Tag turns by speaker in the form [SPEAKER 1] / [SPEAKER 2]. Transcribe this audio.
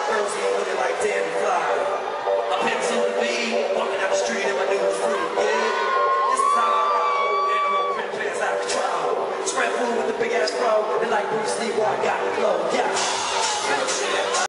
[SPEAKER 1] girls here looking like Danny Fly. My pimp's on the beat, walking down the street and my news free, yeah. This is how I roll, and I'm on print pants out of control. Spread food with the big ass bro, and like Bruce Lee, I got the flow, yeah.